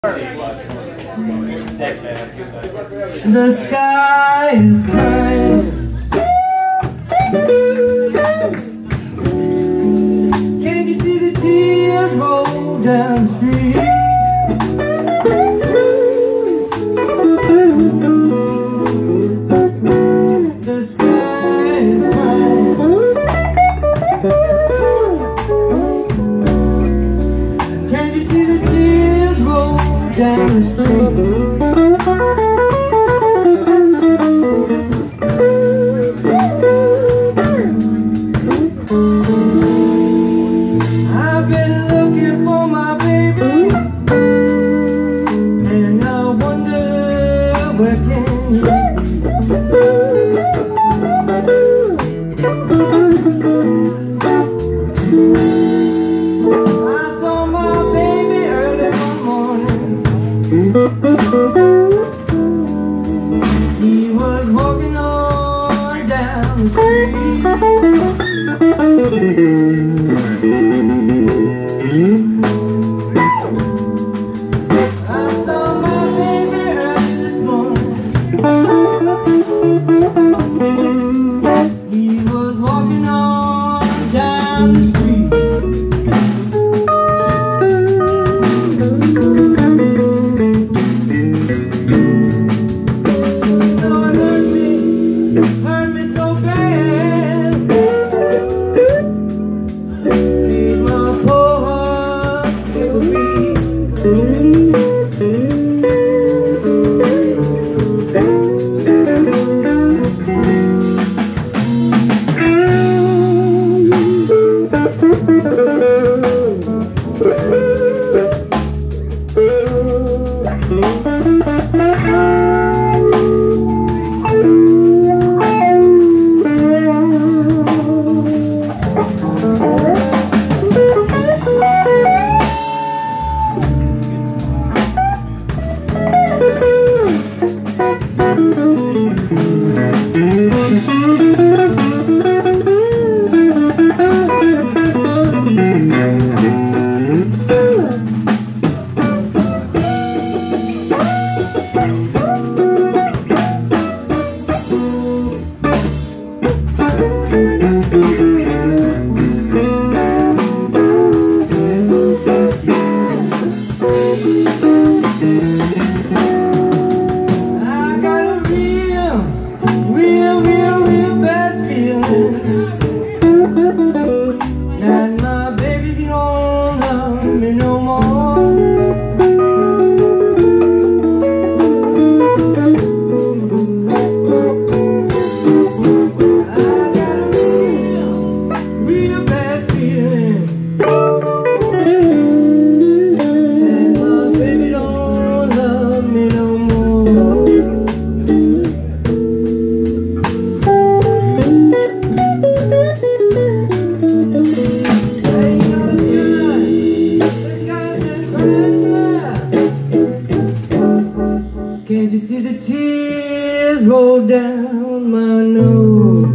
The sky is bright. Can't you see the tears roll down the street? The sky is bright. Can't you see the tears roll down the street? I've been looking for my baby, and I wonder where can he be? I saw my baby early one morning. He was walking on down the street. I saw my baby early this morning. He was walking on down the street. Lord, hurt me so bad. Made my poor heart skip a beat. I got a real bad feeling that my baby don't love me no more. I got a real bad feeling that my baby don't love me no more. Can't you see the tears roll down my nose?